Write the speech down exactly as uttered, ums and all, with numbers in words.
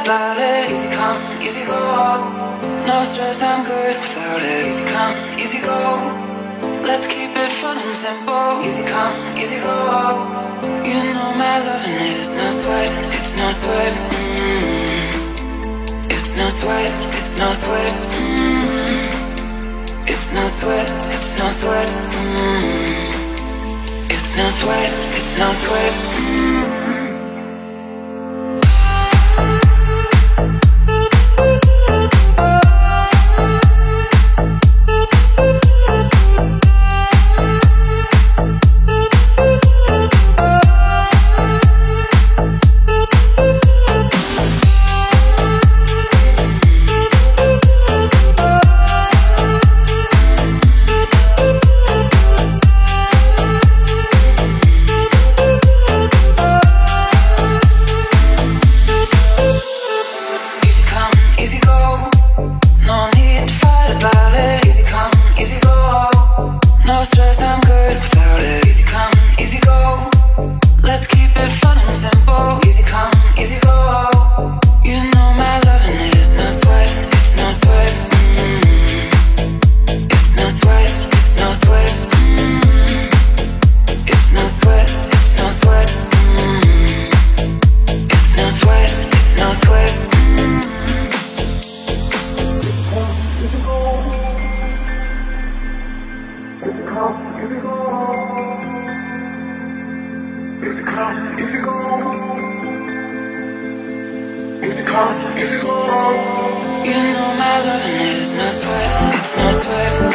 about it. Easy come, easy go. No stress, I'm good without it. Easy come, easy go. Let's keep it fun and simple. Easy come, easy go. You know my loving is no sweat, it's no sweat. Mm. It's no sweat, it's no sweat. Mm. It's no sweat, it's no sweat. Mm. It's no sweat, it's no sweat. Mm. No stress, I'm good without it. Easy come, easy go. Let's keep it fun and simple. Easy come, easy go. You know my loving is no sweat, it's no sweat. Mm. It's no sweat, it's no sweat. Mm. It's no sweat, it's no sweat. Mm. It's no sweat, it's no sweat. Mm. Easy go. Easy come, easy go. Easy come, easy go. Easy come, easy go. You know my loving is no sweat, it's no sweat.